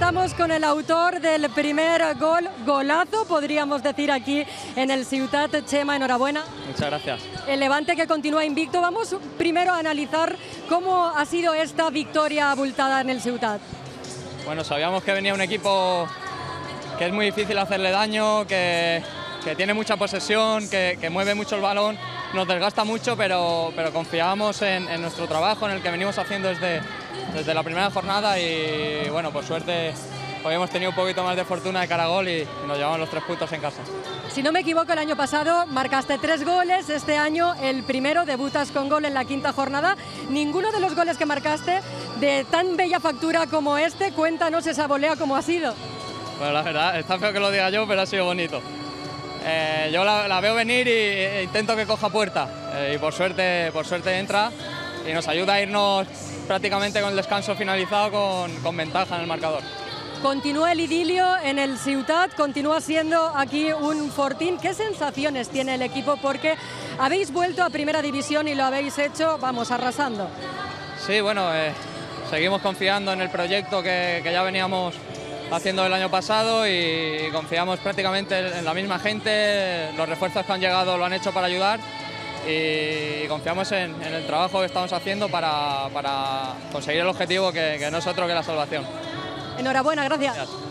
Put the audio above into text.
estamos con el autor del primer gol, golazo, podríamos decir aquí en el Ciutat. Chema, enhorabuena. Muchas gracias. El Levante que continúa invicto. Vamos primero a analizar cómo ha sido esta victoria abultada en el Ciutat. Bueno, sabíamos que venía un equipo que es muy difícil hacerle daño, que tiene mucha posesión, que mueve mucho el balón, nos desgasta mucho, pero confiábamos en nuestro trabajo, en el que venimos haciendo desde la primera jornada y bueno, por suerte hoy hemos tenido un poquito más de fortuna de cara a gol y nos llevamos los 3 puntos en casa. Si no me equivoco, el año pasado marcaste 3 goles, este año el primero, debutas con gol en la 5ª jornada. Ninguno de los goles que marcaste de tan bella factura como este, cuéntanos esa volea cómo ha sido. Bueno, la verdad, está feo que lo diga yo, pero ha sido bonito. Yo la veo venir e intento que coja puerta y por suerte entra y nos ayuda a irnos prácticamente con el descanso finalizado con ventaja en el marcador. Continúa el idilio en el Ciutat, continúa siendo aquí un fortín. ¿Qué sensaciones tiene el equipo? Porque habéis vuelto a Primera División y lo habéis hecho, vamos, arrasando. Sí, bueno, seguimos confiando en el proyecto que ya veníamos haciendo el año pasado y confiamos prácticamente en la misma gente. Los refuerzos que han llegado lo han hecho para ayudar y confiamos en el trabajo que estamos haciendo para conseguir el objetivo que no es otro que la salvación. Enhorabuena, gracias. Gracias.